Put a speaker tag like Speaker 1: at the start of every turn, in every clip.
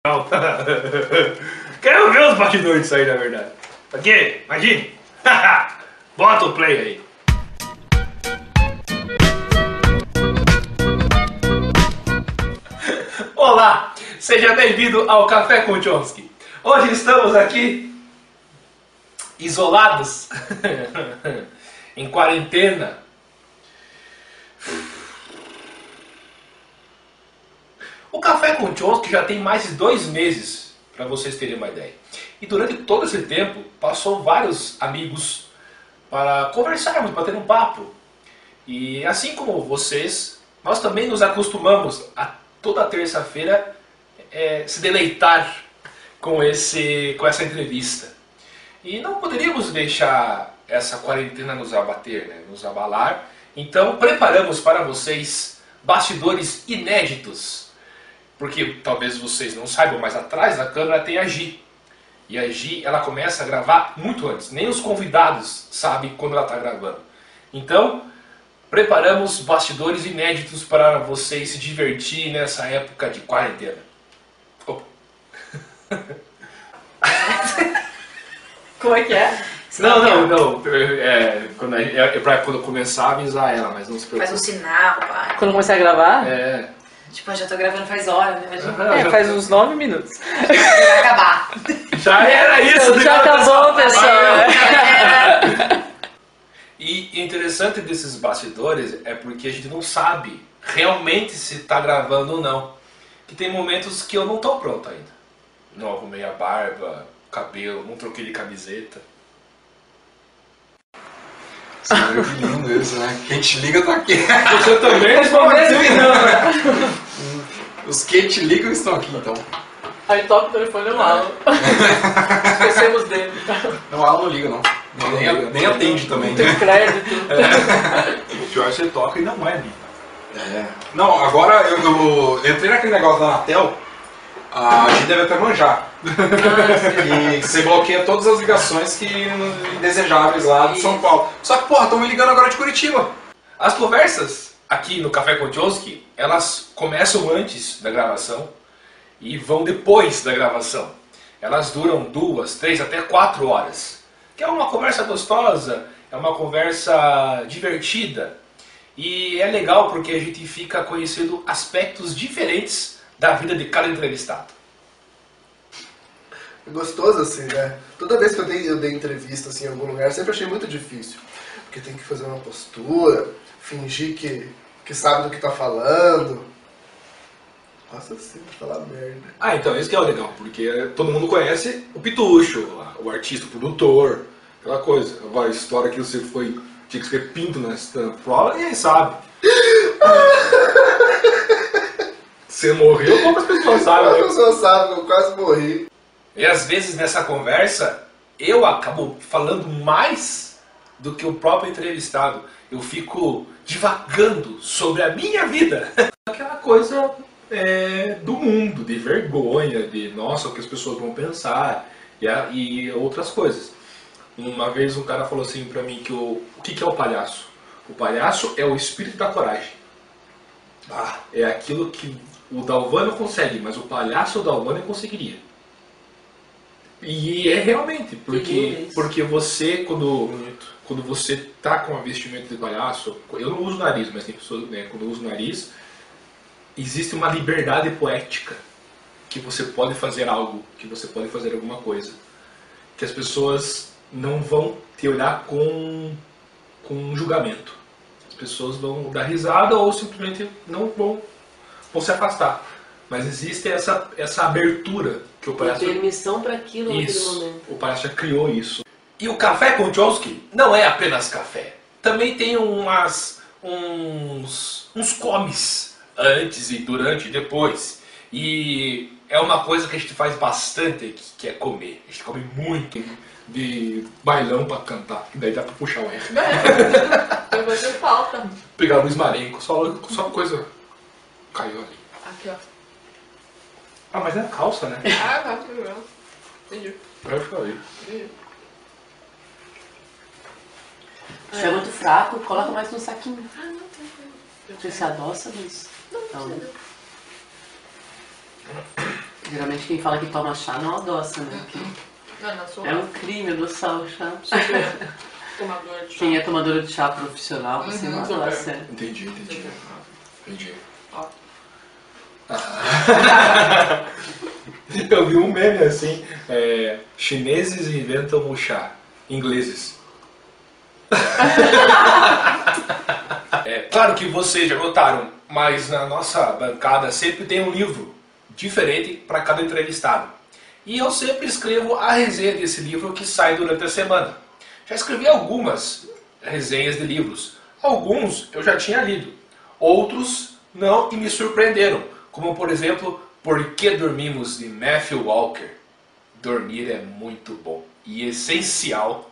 Speaker 1: Quero ver os bastidores disso aí, na verdade. Aqui, imagine. Bota o play aí. Olá, seja bem-vindo ao Café com Chomsky. Hoje estamos aqui isolados, em quarentena. O Café com Chomsky já tem mais de 2 meses, para vocês terem uma ideia. E durante todo esse tempo, passou vários amigos para conversarmos, bater um papo. E assim como vocês, nós também nos acostumamos a toda terça-feira se deleitar com essa entrevista. E não poderíamos deixar essa quarentena nos abater, né? Nos abalar. Então preparamos para vocês bastidores inéditos. Porque talvez vocês não saibam, mas atrás da câmera tem a Gi. E a Gi, ela começa a gravar muito antes. Nem os convidados sabem quando ela está gravando. Então, preparamos bastidores inéditos para vocês se divertir nessa época de quarentena. Opa.
Speaker 2: Como é que é?
Speaker 1: Não. Quando começar a avisar ela, mas não se preocupe.
Speaker 3: Faz um sinal, pai.
Speaker 2: Quando começar a gravar?
Speaker 1: É.
Speaker 3: Tipo, eu já tô gravando faz horas, né?
Speaker 2: Faz uns 9 minutos.
Speaker 3: Vai acabar.
Speaker 1: Já era isso.
Speaker 2: Já acabou, pessoal.
Speaker 1: E interessante desses bastidores é porque a gente não sabe realmente se está gravando ou não. Que tem momentos que eu não estou pronto ainda. Não arrumei a barba, cabelo, não troquei de camiseta.
Speaker 4: Você viu que lindo isso, né? Quem te liga tá aqui.
Speaker 1: Você também respondeu que não, né?
Speaker 4: Os que te ligam estão aqui, então.
Speaker 2: Aí toca o telefone do Alan. Esquecemos dele.
Speaker 4: Não, o Alan não liga, não. Nem atende também.
Speaker 2: Não tem crédito.
Speaker 1: O pior é que você toca e não é, né?
Speaker 4: É. Não, agora eu entrei naquele negócio da Anatel, a gente deve até manjar. E você bloqueia todas as ligações indesejáveis lá de São Paulo. Só que, porra, estão me ligando agora de Curitiba.
Speaker 1: As conversas aqui no Café com Chomsky, elas começam antes da gravação e vão depois da gravação. Elas duram 2, 3, até 4 horas. Que é uma conversa gostosa, é uma conversa divertida. E é legal porque a gente fica conhecendo aspectos diferentes da vida de cada entrevistado.
Speaker 5: É gostoso assim, né? Toda vez que eu dei entrevista assim, em algum lugar, eu sempre achei muito difícil. Porque tem que fazer uma postura, fingir que sabe do que tá falando. Nossa, sempre falar merda.
Speaker 1: Ah, então isso que é o legal, porque todo mundo conhece o Pitucho, o artista, o produtor, aquela coisa. Agora a história que você tinha que escrever pinto nessa prova, ninguém sabe. Você morreu, poucas pessoas sabem.
Speaker 5: As pessoas sabem que eu quase morri.
Speaker 1: E às vezes nessa conversa, eu acabo falando mais do que o próprio entrevistado. Eu fico divagando sobre a minha vida. Aquela coisa do mundo, de vergonha, de nossa, o que as pessoas vão pensar e outras coisas. Uma vez um cara falou assim pra mim que o que é o palhaço? O palhaço é o espírito da coragem. É aquilo que o Dalvânio consegue, mas o palhaço Dalvânio conseguiria. E é realmente, porque você, quando você tá com a vestimenta de palhaço, eu não uso nariz, mas tem pessoas, né, quando eu uso nariz, existe uma liberdade poética, que você pode fazer algo, que você pode fazer alguma coisa, que as pessoas não vão te olhar com julgamento. As pessoas vão dar risada ou simplesmente não vão se afastar. Mas existe essa abertura que o palhaço...
Speaker 2: Permissão para aquilo naquele momento.
Speaker 1: O palhaço já criou isso. E o Café com Chomsky não é apenas café. Também tem uns comes antes e durante e depois. E é uma coisa que a gente faz bastante aqui, que é comer. A gente come muito de bailão pra cantar, que daí dá pra puxar o R.
Speaker 2: Vai fazer falta.
Speaker 1: Pegar Luiz Marenco, só coisa caiu ali.
Speaker 2: Aqui, ó.
Speaker 1: Ah, mas é calça, né?
Speaker 2: Tá, tudo bem. Entendi.
Speaker 1: Eu falei.
Speaker 2: Se é muito fraco, coloca mais no saquinho. Você se adoça, mas... Não. Geralmente quem fala que toma chá não adoça, né?
Speaker 3: Não sou
Speaker 2: É um crime adoçar o chá.
Speaker 3: tomadora de chá.
Speaker 2: Quem é tomadora de chá profissional, você não
Speaker 3: super.
Speaker 2: adoça.
Speaker 1: Entendi.
Speaker 3: Ó.
Speaker 1: Eu vi um meme assim, chineses inventam o chá, ingleses. Claro que vocês já notaram, mas na nossa bancada sempre tem um livro diferente para cada entrevistado. E eu sempre escrevo a resenha desse livro que sai durante a semana. Já escrevi algumas resenhas de livros. Alguns eu já tinha lido, outros não e me surpreenderam. Como por exemplo, Por que Dormimos, de Matthew Walker. Dormir é muito bom e essencial.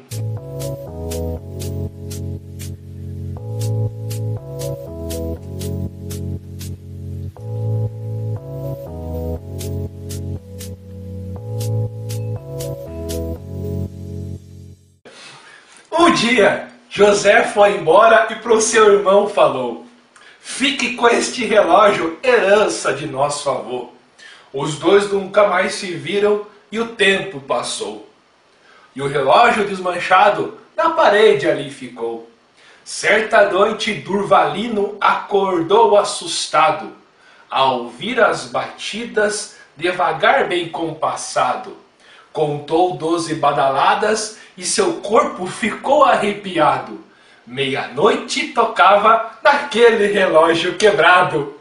Speaker 1: Um dia, José foi embora e pro seu irmão falou: fique com este relógio, herança de nosso avô. Os dois nunca mais se viram e o tempo passou. E o relógio desmanchado na parede ali ficou. Certa noite Durvalino acordou assustado, ao ouvir as batidas devagar bem compassado. Contou 12 badaladas e seu corpo ficou arrepiado. Meia-noite tocava naquele relógio quebrado.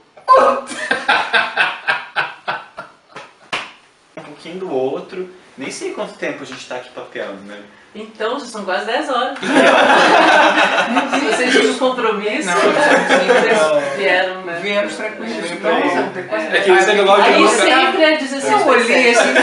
Speaker 6: Um pouquinho do outro. Nem sei quanto tempo a gente tá aqui papeando, né?
Speaker 2: Então, já são quase 10 horas. Se vocês tinham compromisso, vocês vieram, né?
Speaker 3: Viemos tranquilos.
Speaker 1: É que esse relógio
Speaker 2: Aí
Speaker 1: nunca...
Speaker 2: sempre é 16.
Speaker 3: Eu olhei assim.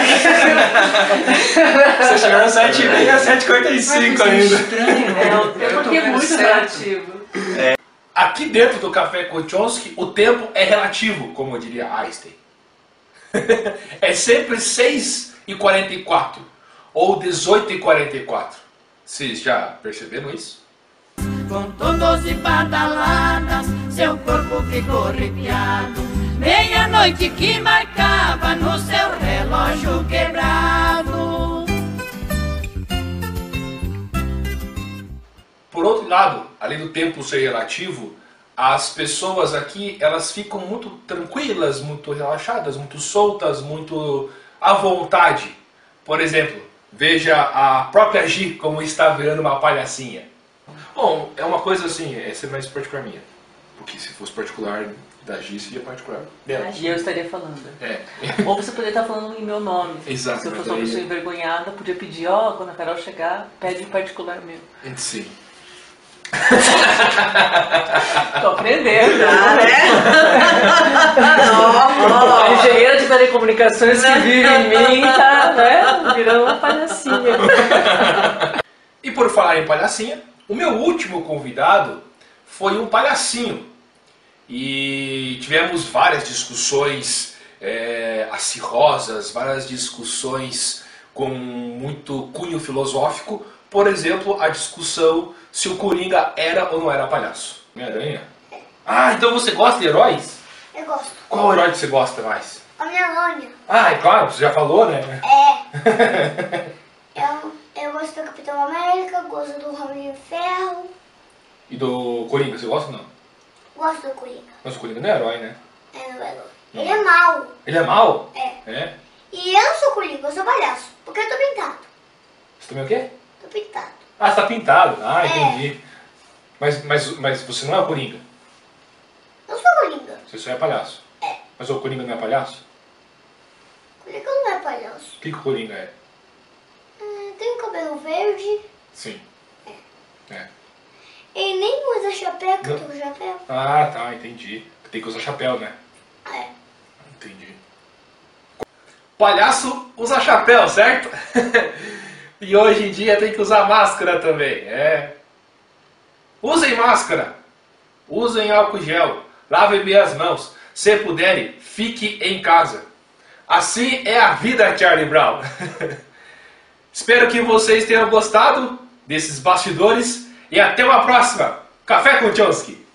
Speaker 1: Você chegou às 7h30, 7h45 ainda.
Speaker 3: Estranho,
Speaker 2: É, o tempo aqui é muito relativo.
Speaker 1: Aqui dentro do Café com Chomsky, o tempo é relativo, como diria Einstein. É sempre 6h44 ou 18h44. Vocês já perceberam isso?
Speaker 7: Contou 12 badaladas, seu corpo ficou arrepiado. Meia-noite que marcava no seu relógio quebrado.
Speaker 1: Por outro lado, além do tempo ser relativo, as pessoas aqui, elas ficam muito tranquilas, muito relaxadas, muito soltas, muito à vontade. Por exemplo, veja a própria Gi como está virando uma palhacinha. Bom, é uma coisa assim, essa é mais particular minha. Porque se fosse particular da Gi, seria particular dela.
Speaker 2: E eu estaria falando.
Speaker 1: É.
Speaker 2: Ou você poderia estar falando em meu nome.
Speaker 1: Exato,
Speaker 2: Se eu
Speaker 1: mas
Speaker 2: fosse uma
Speaker 1: aí-
Speaker 2: pessoa envergonhada, podia pedir, ó, quando a Carol chegar, pede em particular meu.
Speaker 1: Sim.
Speaker 2: Tô aprendendo.
Speaker 3: Ó,
Speaker 2: A engenheira de telecomunicações que vive em mim tá, né, virando uma palhacinha.
Speaker 1: E por falar em palhacinha, o meu último convidado foi um palhacinho. E tivemos várias discussões acirrosas, várias discussões com muito cunho filosófico. Por exemplo, a discussão se o Coringa era ou não era palhaço. Homem-Aranha? Ah, então você gosta de heróis?
Speaker 8: Eu gosto.
Speaker 1: Qual herói que você gosta mais?
Speaker 8: Homem-Aranha.
Speaker 1: Ah, é claro, você já falou, né?
Speaker 8: Eu gosto do Capitão América, gosto do Homem de Ferro,
Speaker 1: E do Coringa, você gosta ou não?
Speaker 8: gosto do Coringa.
Speaker 1: Mas o Coringa não é herói, né?
Speaker 8: Ele é mau.
Speaker 1: Ele é mau?
Speaker 8: É. E eu não sou Coringa, eu sou palhaço. Porque eu tô pintado.
Speaker 1: Você também o quê?
Speaker 8: Tô pintado.
Speaker 1: Ah, você tá pintado. Ah, entendi. Mas você não é o Coringa.
Speaker 8: Eu sou Coringa.
Speaker 1: Você só é palhaço. Mas o Coringa não é palhaço?
Speaker 8: Coringa não é palhaço.
Speaker 1: O que o Coringa é?
Speaker 8: Tem um cabelo verde.
Speaker 1: Sim.
Speaker 8: Ele nem usa chapéu, que eu tô com chapéu.
Speaker 1: Ah, tá, entendi. Tem que usar chapéu, né?
Speaker 8: É.
Speaker 1: Entendi. Palhaço usa chapéu, certo? E hoje em dia tem que usar máscara também. Usem máscara. Usem álcool gel. Lavem bem as mãos. Se puderem, fique em casa. Assim é a vida, Charlie Brown. Espero que vocês tenham gostado desses bastidores. E até uma próxima. Café com Chomsky.